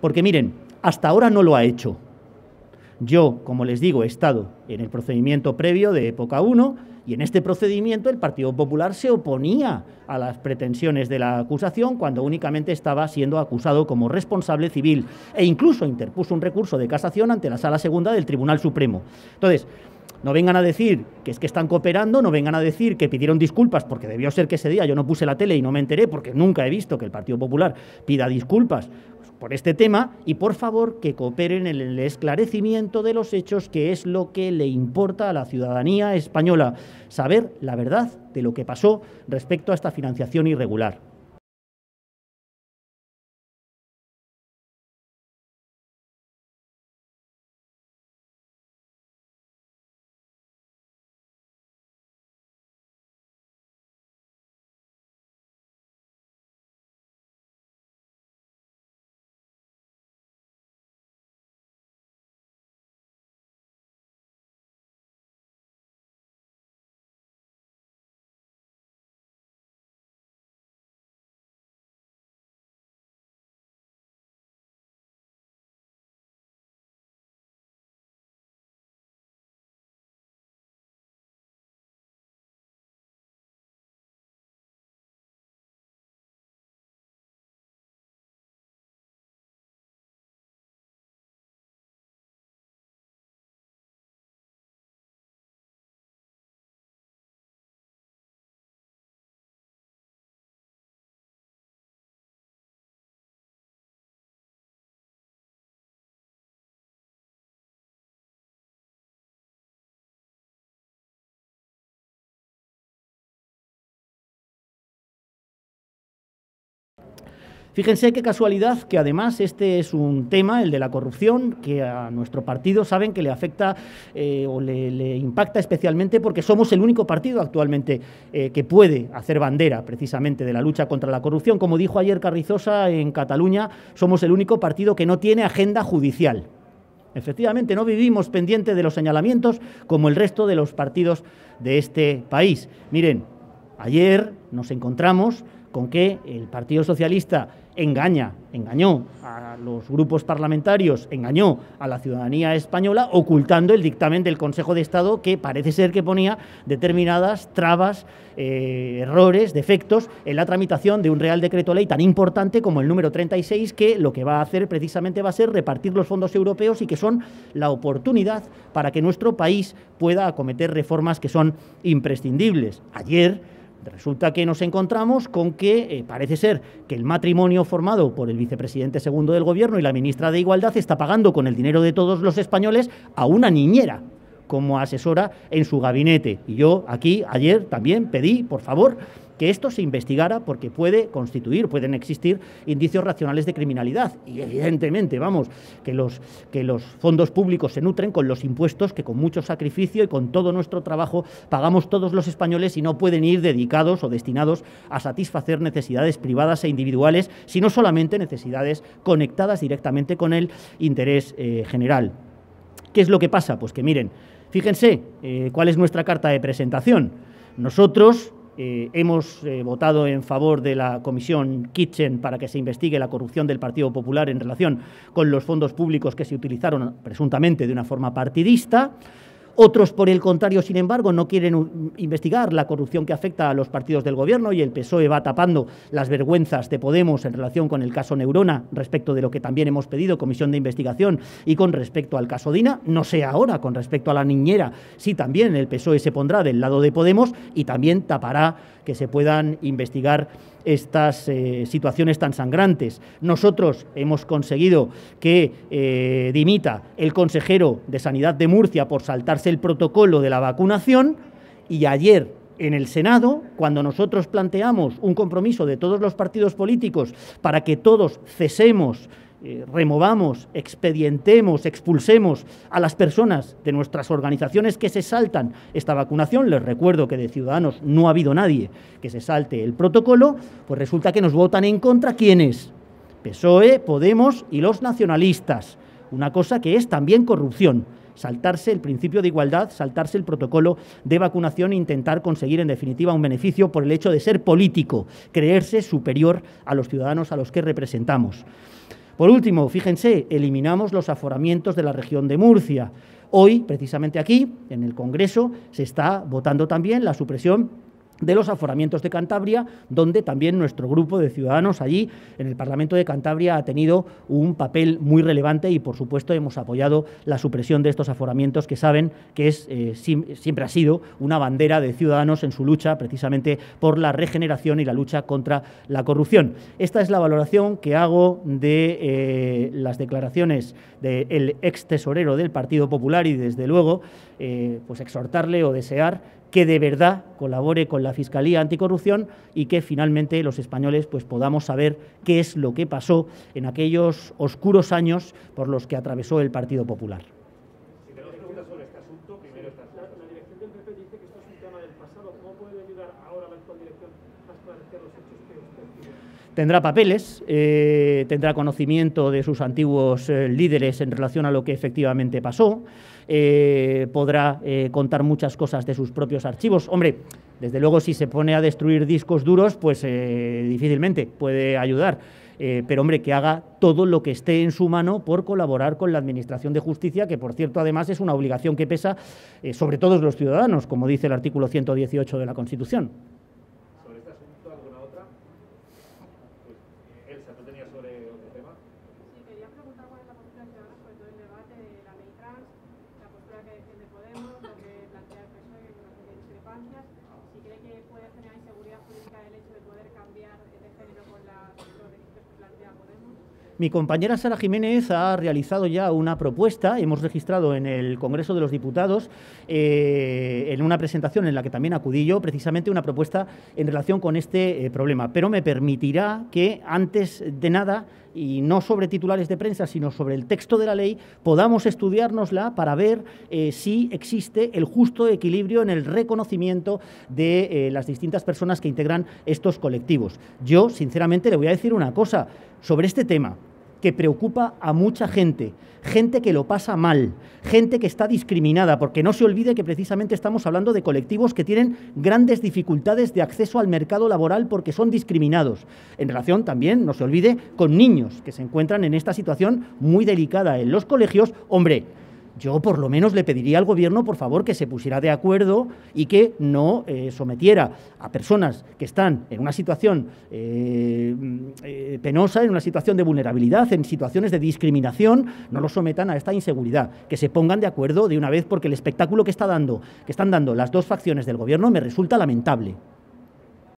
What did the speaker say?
Porque miren, hasta ahora no lo ha hecho. Yo, como les digo, he estado en el procedimiento previo de época 1 y en este procedimiento el Partido Popular se oponía a las pretensiones de la acusación cuando únicamente estaba siendo acusado como responsable civil e incluso interpuso un recurso de casación ante la Sala Segunda del Tribunal Supremo. Entonces, no vengan a decir que es que están cooperando, no vengan a decir que pidieron disculpas, porque debió ser que ese día yo no puse la tele y no me enteré, porque nunca he visto que el Partido Popular pida disculpas por este tema, y por favor que cooperen en el esclarecimiento de los hechos, que es lo que le importa a la ciudadanía española, saber la verdad de lo que pasó respecto a esta financiación irregular. Fíjense qué casualidad que además este es un tema, el de la corrupción, que a nuestro partido saben que le afecta o le impacta especialmente porque somos el único partido actualmente que puede hacer bandera precisamente de la lucha contra la corrupción. Como dijo ayer Carrizosa en Cataluña, somos el único partido que no tiene agenda judicial. Efectivamente, no vivimos pendiente de los señalamientos como el resto de los partidos de este país. Miren, ayer nos encontramos con que el Partido Socialista engañó a los grupos parlamentarios, engañó a la ciudadanía española, ocultando el dictamen del Consejo de Estado que parece ser que ponía determinadas trabas, errores, defectos en la tramitación de un Real Decreto Ley tan importante como el número 36, que lo que va a hacer precisamente va a ser repartir los fondos europeos y que son la oportunidad para que nuestro país pueda acometer reformas que son imprescindibles. Ayer resulta que nos encontramos con que parece ser que el matrimonio formado por el vicepresidente segundo del Gobierno y la ministra de Igualdad está pagando con el dinero de todos los españoles a una niñera como asesora en su gabinete. Y yo aquí ayer también pedí, por favor, que esto se investigara porque pueden existir indicios racionales de criminalidad. Y evidentemente, que los fondos públicos se nutren con los impuestos que con mucho sacrificio y con todo nuestro trabajo pagamos todos los españoles y no pueden ir dedicados o destinados a satisfacer necesidades privadas e individuales, sino solamente necesidades conectadas directamente con el interés general. ¿Qué es lo que pasa? Pues que miren, fíjense cuál es nuestra carta de presentación. Nosotros hemos votado en favor de la comisión Kitchen para que se investigue la corrupción del Partido Popular en relación con los fondos públicos que se utilizaron presuntamente de una forma partidista. Otros, por el contrario, sin embargo, no quieren investigar la corrupción que afecta a los partidos del Gobierno y el PSOE va tapando las vergüenzas de Podemos en relación con el caso Neurona, respecto de lo que también hemos pedido, comisión de investigación, y con respecto al caso Dina. No sé ahora, con respecto a la niñera, sí también el PSOE se pondrá del lado de Podemos y también tapará que se puedan investigar estas situaciones tan sangrantes. Nosotros hemos conseguido que dimita el consejero de Sanidad de Murcia por saltarse el protocolo de la vacunación, y ayer en el Senado, cuando nosotros planteamos un compromiso de todos los partidos políticos para que todos cesemos, removamos, expedientemos, expulsemos a las personas de nuestras organizaciones que se saltan esta vacunación, les recuerdo que de Ciudadanos no ha habido nadie que se salte el protocolo, pues resulta que nos votan en contra, ¿quiénes? PSOE, Podemos y los nacionalistas, una cosa que es también corrupción, saltarse el principio de igualdad, saltarse el protocolo de vacunación e intentar conseguir en definitiva un beneficio por el hecho de ser político, creerse superior a los ciudadanos a los que representamos. Por último, fíjense, eliminamos los aforamientos de la región de Murcia. Hoy, precisamente aquí, en el Congreso, se está votando también la supresión de los aforamientos de Cantabria, donde también nuestro grupo de ciudadanos allí en el Parlamento de Cantabria ha tenido un papel muy relevante y, por supuesto, hemos apoyado la supresión de estos aforamientos que saben que es, siempre ha sido una bandera de Ciudadanos en su lucha precisamente por la regeneración y la lucha contra la corrupción. Esta es la valoración que hago de las declaraciones del ex tesorero del Partido Popular y, desde luego, pues exhortarle o desear que de verdad colabore con la Fiscalía Anticorrupción y que finalmente los españoles pues podamos saber qué es lo que pasó en aquellos oscuros años por los que atravesó el Partido Popular. Si tenemos preguntas sobre este asunto, primero está la dirección del PP dice que esto es un tema del pasado. ¿Cómo puede ayudar ahora la actual dirección a esclarecer los hechos que usted tiene? Tendrá papeles, tendrá conocimiento de sus antiguos líderes en relación a lo que efectivamente pasó, podrá contar muchas cosas de sus propios archivos. Hombre, desde luego, si se pone a destruir discos duros, pues difícilmente puede ayudar. Pero, hombre, que haga todo lo que esté en su mano por colaborar con la Administración de Justicia, que, por cierto, además es una obligación que pesa sobre todos los ciudadanos, como dice el artículo 118 de la Constitución. ¿Sobre este asunto alguna otra? Pues, Elsa, ¿tú tenías sobre otro tema? Sí, quería preguntar cuál es la postura ciudadana sobre todo el debate de la ley trans, la postura que defiende Podemos, lo que plantea el PSOE, que hay una serie de discrepancias. Si cree que puede generar inseguridad jurídica el hecho de poder cambiar de género con los requisitos que plantea Podemos. Mi compañera Sara Jiménez ha realizado ya una propuesta, hemos registrado en el Congreso de los Diputados, en una presentación en la que también acudí yo, precisamente una propuesta en relación con este problema. Pero me permitirá que, antes de nada, y no sobre titulares de prensa, sino sobre el texto de la ley, podamos estudiárnosla para ver si existe el justo equilibrio en el reconocimiento de las distintas personas que integran estos colectivos. Yo, sinceramente, le voy a decir una cosa sobre este tema que preocupa a mucha gente, gente que lo pasa mal, gente que está discriminada, porque no se olvide que precisamente estamos hablando de colectivos que tienen grandes dificultades de acceso al mercado laboral porque son discriminados. En relación también, no se olvide, con niños que se encuentran en esta situación muy delicada en los colegios. Hombre, yo por lo menos le pediría al Gobierno, por favor, que se pusiera de acuerdo y que no sometiera a personas que están en una situación penosa, en una situación de vulnerabilidad, en situaciones de discriminación, no los sometan a esta inseguridad, que se pongan de acuerdo de una vez, porque el espectáculo que están dando las dos facciones del Gobierno me resulta lamentable.